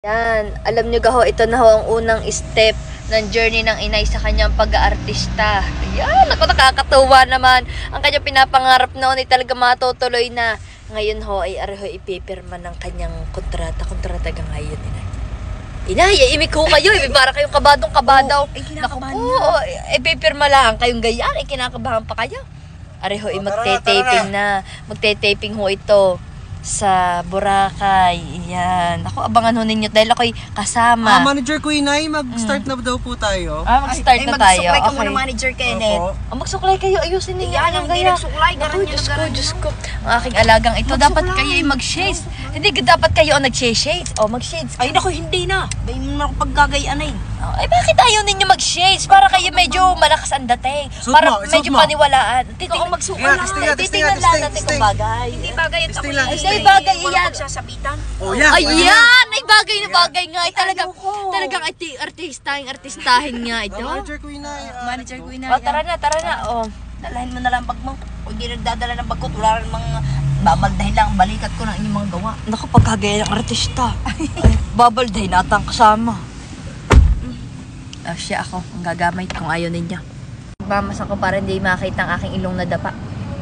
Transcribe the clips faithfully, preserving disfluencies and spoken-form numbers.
Yan, alam nyo gaho, ito na ho ang unang step ng journey ng inay sa kanyang pag-aartista. Yan, ako nakakatuwa naman. Ang kanyang pinapangarap noon ay talaga matutuloy na. Ngayon ho ay areho ipipirma ng kanyang kontrata. Kontrata ka ngayon, inay. Inay, imik ho kayo. Para kayong kabadong kabadaw. Oh, ay, kinakabahan Naku po, ipipirma lang kayong gayaan. Ay, kinakabahan pa kayo. Areho ay magte-taping na. Magte-taping ho ito sa Boracay. Yan. Ako, abangan ho ninyo dahil ako'y kasama. Ah, Manager ko Inay, mag-start na daw po tayo. Ah, mag-start ay, na ay, tayo. Magsuklay ka Okay. muna, Manager Kenneth. Opo. Oh, magsuklay kayo. Ayusin ninyo. Yan, ang ang hindi gaya. nagsuklay. Naku, Garan nyo Diyos na ko, garan Diyos nyo. ko. Ang aking alagang ito, Magsuklay. dapat kayo ay mag-shades. Hindi, dapat kayo ang nag-shades. Oh, mag-shades. Ay, naku, hindi na. Dahil mo na ako paggagayaan eh. Oh, ay, bakit ayaw ninyo mag-shades? Para kayo medyo malakas ang dating. Suot Para mo, medyo suot mo. paniwalaan. Ikaw Titingnan, ang magsuklay. Yeah, testing nga, testing titingnan nga, lang testing, natin kung testing. bagay. Hindi bagay at Testing ako lang. eh. Ay, bagay Walang yan. pagsasabitan. Oh, yan. Ayan! Ay, bagay na bagay nga. Ay, talagang, ayoko. talagang arti- artistahin, artistahin nga ito. Ah, Manager ko Inay. ah, Manager ko Oh, tara na, tara na. Oh. Dalahin mo na lang bag mo. Kung hindi nagdadala ng bag ko, wala rin mga babaldahin lang. Balikat ko ng inyong mga gawa. Naku, pagkagaya ng artista. Ay, babalday na atang kasama. Oh, siya ako. Ang gagamay kung ayaw ninyo. Mamas ako para hindi makita ang aking ilong na dapa.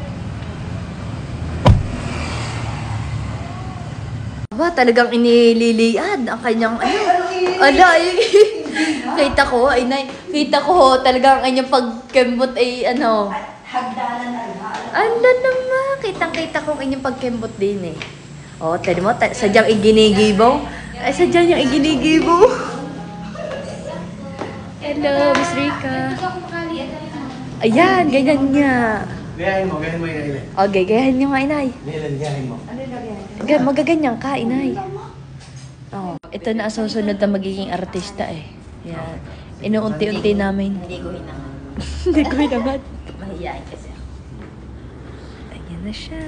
Ba, talagang inililiad ang kanyang ano. Ala, ay, kita ko, ay nay, kita ko ho, talagang ang kanyang pagkembot ay ano. Ano naman, kitang-kita ko ang inyong pagkembot din eh. Oh, tadi mo, ta- sadyang iginigibaw. Ay, sadyang yung iginigibaw. Hello, Miss Rika. Ayan, ganyan niya. Gayahin mo, gayahin mo Inay. Okay, gayahin niyo nga, inay. Gayahin, gayahin mo. Ga- Magaganyan ka, inay. Oh, ito na ang susunod na magiging artista eh. Yan. Inuunti-unti namin. Hindi ko hinangan. Hindi ko naman. Mahihayin kasi ako. Ayan na siya.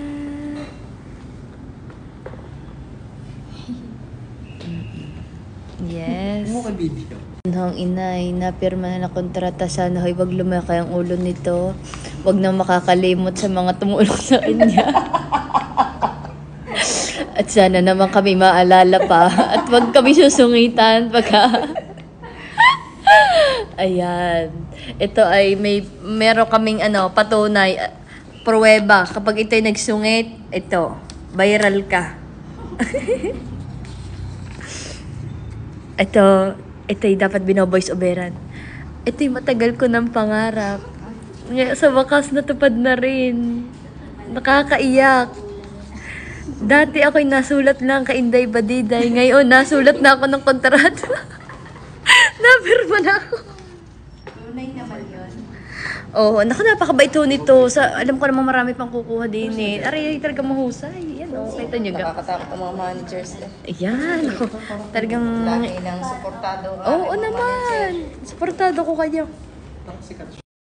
Yes. Mo ka video. Hang inay, napirma na na kontrata. Sana ho'y wag lumaki ang ulo nito. Wag na makakalimot sa mga tumulong sa kanya. At sana naman kami maalala pa. At wag kami susungitan pagka... Ayan. Ito ay may meron kaming ano, patunay, uh, pruweba. Kapag ito'y nagsungit, ito, viral ka. Ito, ito'y dapat binovoice overan. Ito'y matagal ko ng pangarap. Ngayon, sa wakas natupad na rin. Nakakaiyak. Dati ako'y nasulat lang kay Inday Badiday. Ngayon, nasulat na ako ng kontrata. Napirma na ako. Tunay naman yun. Oo, naku, napakabait ho nito. Sa, alam ko namang marami pang kukuha din eh. Aray, talaga mahusay. Yan o, kita nyo ga. Nakakatakot ang mga managers. Ayan, oh, talagang... Lagi ng suportado. Oo naman. Suportado ko kayo. Sikat.